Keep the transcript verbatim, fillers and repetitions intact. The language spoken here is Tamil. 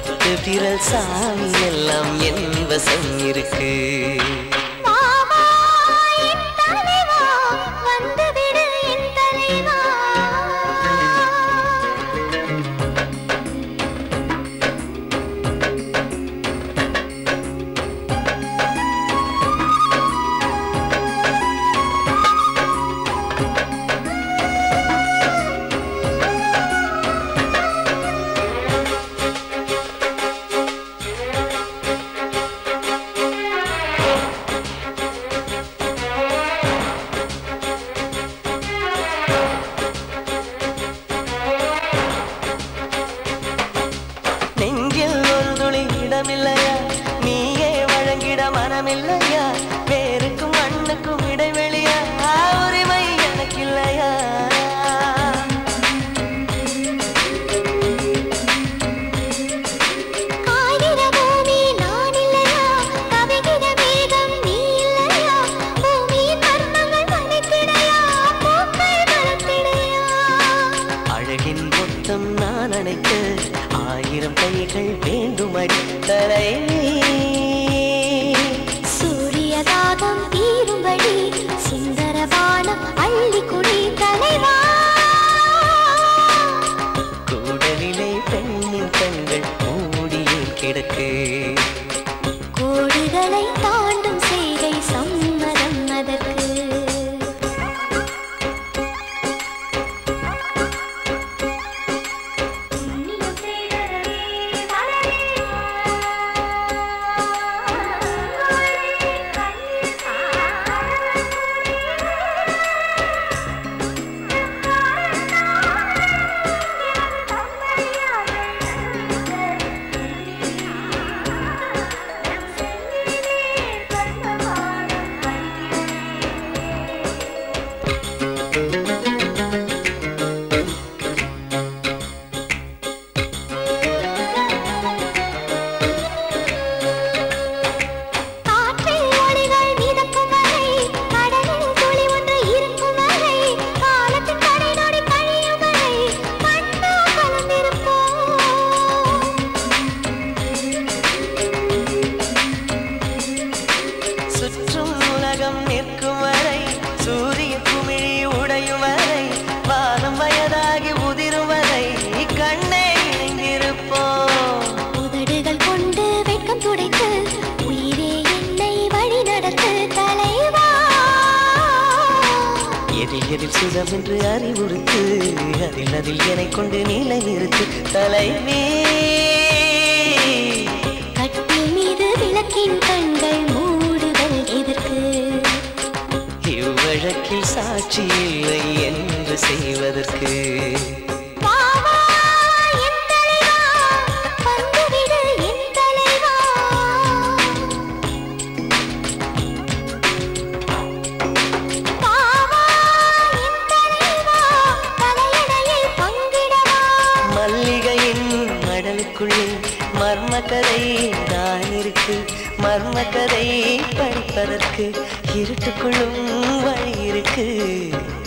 பத்து விரல் சாமி எல்லாம் என் வசம் இருக்கு. நீயே வழங்கிட மனமில்லையா? வேருக்கும் மண்ணுக்கும் இடைவெளியா? உரிமை எனக்கு இல்லையா? காகித பூமி நான் இல்லையா? கவிகிற மேகம் நீ இல்லையா? பூமியின் மர்மங்கள் மறைத்திடையா? பூக்கள் மலர்த்திடையா? அழகின் மொத்தம் நான் அணைக்க ஆயிரம் கைகள் வேண்டுமடி தலைவி. சூரிய தாகம் தீரும்படி சுந்தர பானம் அள்ளி குடி தலைவா. கூடலிலே பெண்ணின் கண்கள் மூடியே கிடக்கு. கோடுகளை தாண்டும் செய்கை சம்மதம் அதற்கு. சுற்றும் உலகம் நிற்கும் வரை, சூரிய குமிழி உடையும் வரை, வானம் வயதாகி உதிரும் வரை கண்ணே இணைந்திருப்போம். உதடுகள் கொண்டு வெட்கம் துடைத்து உயிரே என்னை வழி நடத்து தலைவா. எதில் எதில் சுகம் என்று அறிவுறுத்து, அதில் அதில் என்னை கொண்டு நிலை நிறுத்து தலைவி. கட்டில் மீது விளக்கின் கண்கள் மூடுதல் எதற்கு? இவ்வழக்கில் சாட்சி இல்லை என்று செய்வதற்கு. மல்லிகையின் மடலுக்குள்ளே மர்மக்கதை தான் இருக்கு. மர்மக்கதை படிப்பதற்கு இருட்டுக்குள்ளும் வழி இருக்கு.